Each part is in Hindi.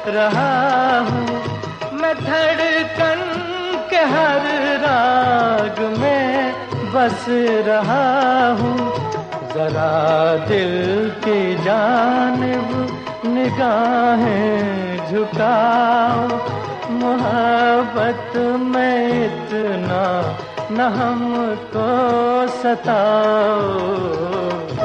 रहा हूँ। मैं धड़कन के हर राग में बस रहा हूँ। जरा दिल की जानिब निगाहें झुकाओ, मोहब्बत में इतना न हमको सताओ।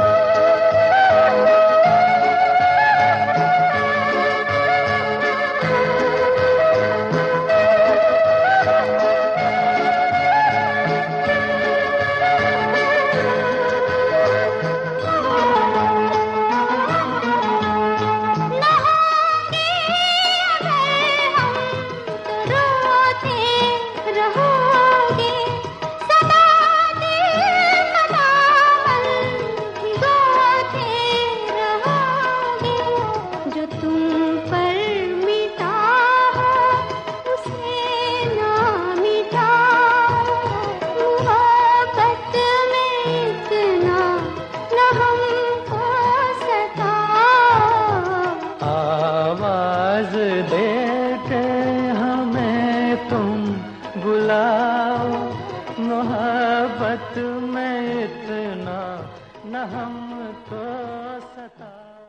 आवाज देके हमें तुम बुलाओ, मोहब्बत में इतना न हमको सताओ।